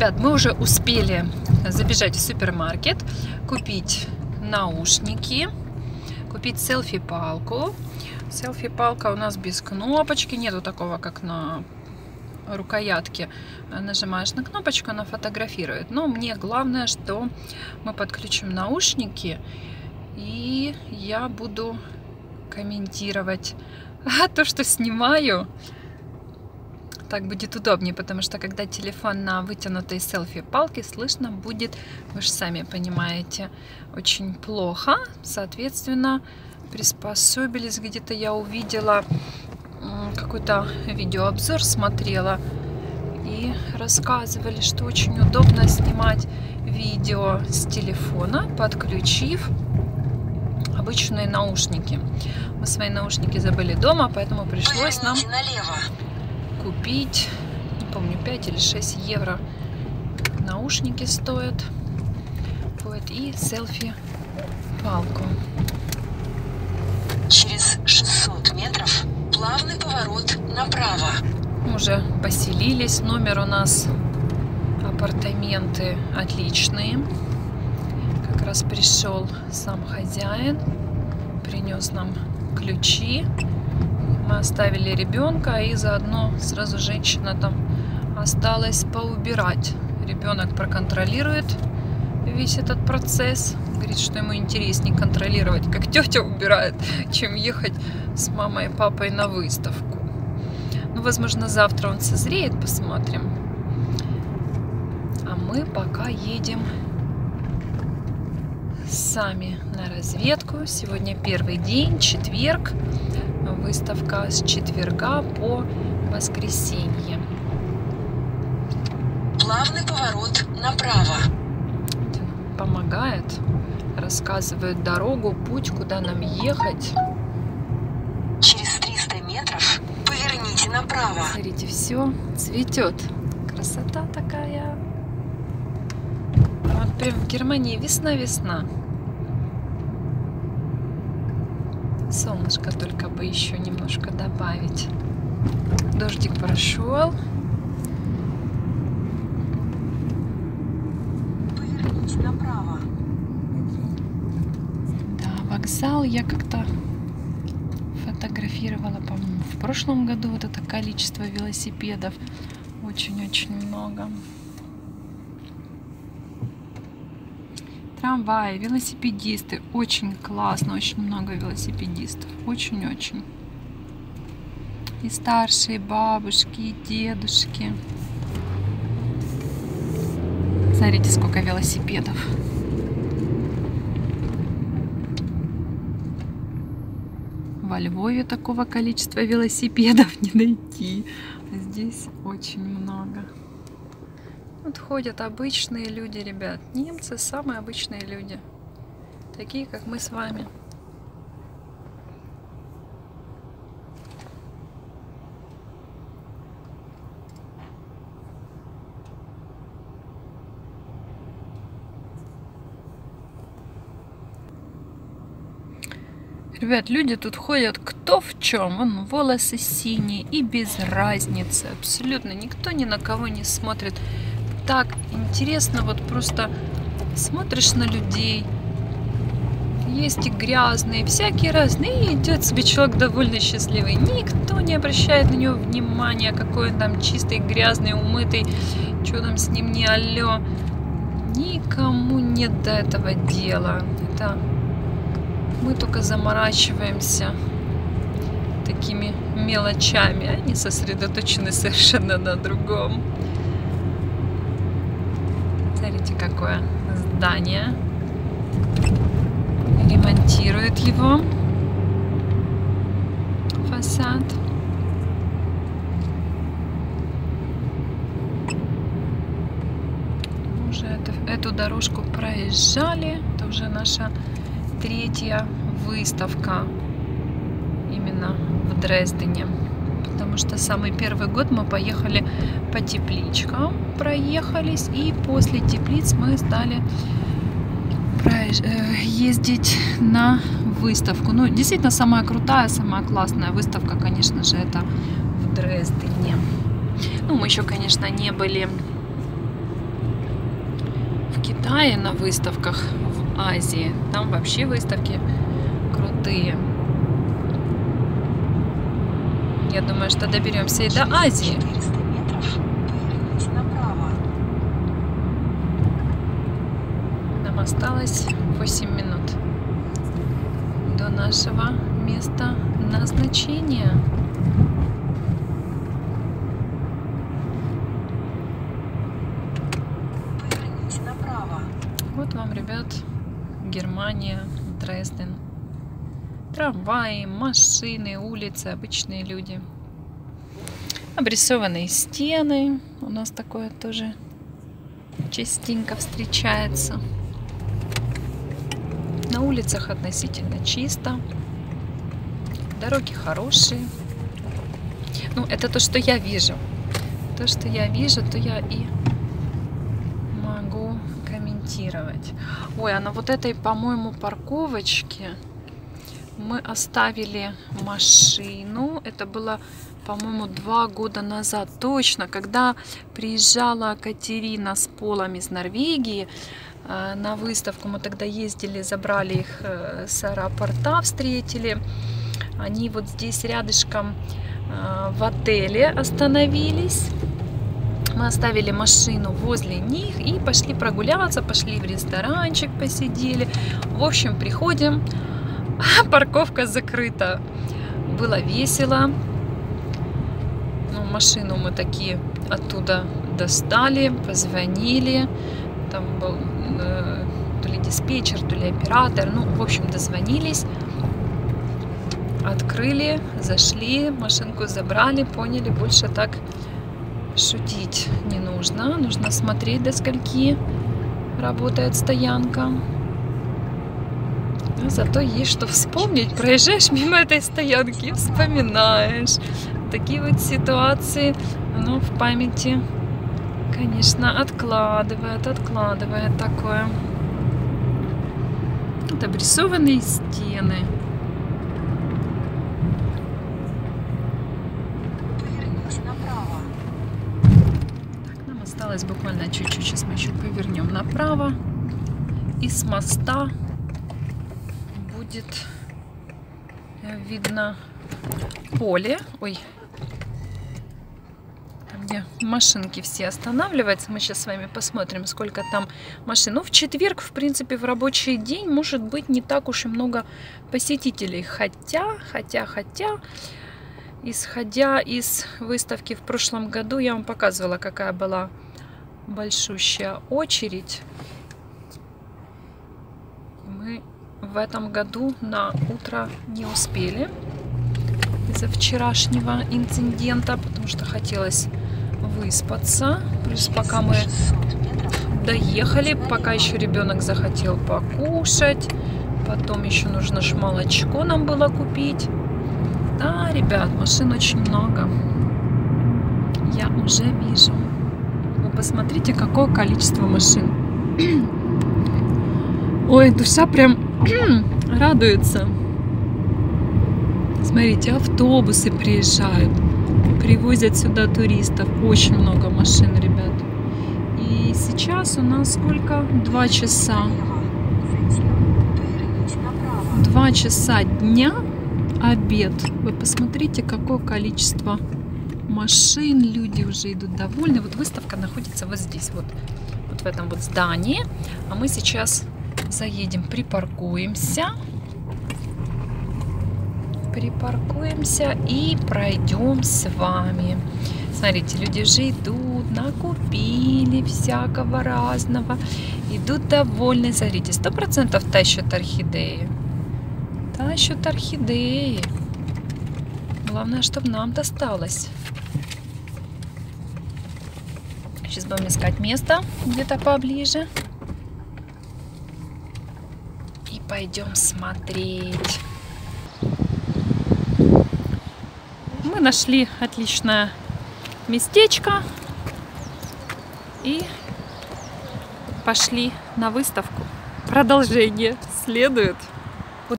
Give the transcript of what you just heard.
Ребят, мы уже успели забежать в супермаркет, купить наушники, купить селфи-палку. Селфи-палка у нас без кнопочки, нету такого, как на рукоятке. Нажимаешь на кнопочку, она фотографирует. Но мне главное, что мы подключим наушники, и я буду комментировать то, что снимаю. Так будет удобнее, потому что когда телефон на вытянутой селфи-палке, слышно будет, вы же сами понимаете, очень плохо. Соответственно, приспособились. Где-то я увидела какой-то видеообзор, смотрела, и рассказывали, что очень удобно снимать видео с телефона, подключив обычные наушники. Мы свои наушники забыли дома, поэтому пришлось нам купить, не помню, 5 или 6 евро наушники стоят. Вот, и селфи-палку. Через 600 метров плавный поворот направо. Мы уже поселились. Номер у нас, апартаменты отличные. Как раз пришел сам хозяин, принес нам ключи. Мы оставили ребенка, и заодно сразу женщина там осталась поубирать. Ребенок проконтролирует весь этот процесс. Говорит, что ему интереснее контролировать, как тетя убирает, чем ехать с мамой и папой на выставку. Ну, возможно, завтра он созреет, посмотрим. А мы пока едем сами на разведку. Сегодня первый день, четверг. Выставка с четверга по воскресенье. Плавный поворот направо. Помогает, рассказывает дорогу, путь, куда нам ехать. Через 300 метров поверните направо. Смотрите, все цветет. Красота такая. Вот прям в Германии весна-весна. Солнышко только бы еще немножко добавить. Дождик прошел. Поверните направо. Да, вокзал я как-то фотографировала, по-моему, в прошлом году. Вот это количество велосипедов. Очень-очень много. Трамваи, велосипедисты. Очень классно, очень много велосипедистов. Очень-очень. И старшие бабушки, и дедушки. Смотрите, сколько велосипедов. Во Львове такого количества велосипедов не найти. А здесь очень много. Вот ходят обычные люди, ребят. Немцы самые обычные люди. Такие, как мы с вами. Ребят, люди тут ходят кто в чем. Вон, волосы синие и без разницы. Абсолютно никто ни на кого не смотрит. Так интересно, вот просто смотришь на людей. Есть и грязные, всякие разные. И идет себе человек довольно счастливый. Никто не обращает на него внимания, какой он там чистый, грязный, умытый. Что там с ним не алло. Никому нет до этого дела. Это мы только заморачиваемся такими мелочами. Они сосредоточены совершенно на другом. Смотрите, какое здание. Ремонтирует его фасад. Уже эту дорожку проезжали. Это уже наша третья выставка именно в Дрездене. Потому что самый первый год мы поехали по тепличкам, проехались, и после теплиц мы стали ездить на выставку. Ну, действительно, самая крутая, самая классная выставка, конечно же, это в Дрездене. Ну, мы еще, конечно, не были в Китае на выставках, в Азии. Там вообще выставки крутые. Я думаю, что доберемся и до Азии. 400 метров поверните направо. Нам осталось 8 минут до нашего места назначения. Поверните направо. Вот вам, ребят, Германия, Дрезден. Трамваи, машины, улицы, обычные люди. Обрисованные стены. У нас такое тоже частенько встречается. На улицах относительно чисто. Дороги хорошие. Ну, это то, что я вижу. То, что я вижу, то я и могу комментировать. Ой, а на вот этой, по-моему, парковочке мы оставили машину. Это было, по-моему, 2 года назад. Точно, когда приезжала Катерина с Полом из Норвегии на выставку. Мы тогда ездили, забрали их с аэропорта, встретили. Они вот здесь рядышком в отеле остановились. Мы оставили машину возле них и пошли прогуляться, пошли в ресторанчик, посидели. В общем, приходим, парковка закрыта. Было весело. Ну, машину мы такие оттуда достали, позвонили. Там был то ли диспетчер, то ли оператор. Ну, в общем, дозвонились. Открыли, зашли, машинку забрали, поняли, больше так шутить не нужно. Нужно смотреть, до скольки работает стоянка. Но зато есть что вспомнить. Проезжаешь мимо этой стоянки, вспоминаешь. Такие вот ситуации, оно в памяти, конечно, откладывает такое. Вот обрисованные стены. Осталось буквально чуть-чуть. Сейчас мы еще повернем направо. И с моста будет видно поле. Ой, там где машинки все останавливаются. Мы сейчас с вами посмотрим, сколько там машин. Ну, в четверг, в принципе, в рабочий день может быть не так уж и много посетителей. Хотя, исходя из выставки в прошлом году, я вам показывала, какая была большущая очередь. Мы в этом году на утро не успели из-за вчерашнего инцидента, потому что хотелось выспаться. Плюс пока мы доехали, пока еще ребенок захотел покушать, потом еще нужно ж молочко нам было купить. Да, ребят, машин очень много. Я уже вижу. Вы посмотрите, какое количество машин. Ой, душа прям радуется. Смотрите, автобусы приезжают, привозят сюда туристов. Очень много машин, ребят. И сейчас у нас сколько? 2 часа. 2 часа дня. Обед. Вы посмотрите, какое количество машин. Люди уже идут довольны. Вот выставка находится вот здесь, вот в этом вот здании. А мы сейчас заедем, припаркуемся и пройдем с вами. Смотрите, люди уже идут, накупили всякого разного, идут довольны. Смотрите, 100% тащат орхидеи. Тащат орхидеи. Главное, чтобы нам досталось. Сейчас будем искать место где-то поближе. И пойдем смотреть. Мы нашли отличное местечко. И пошли на выставку. Продолжение следует.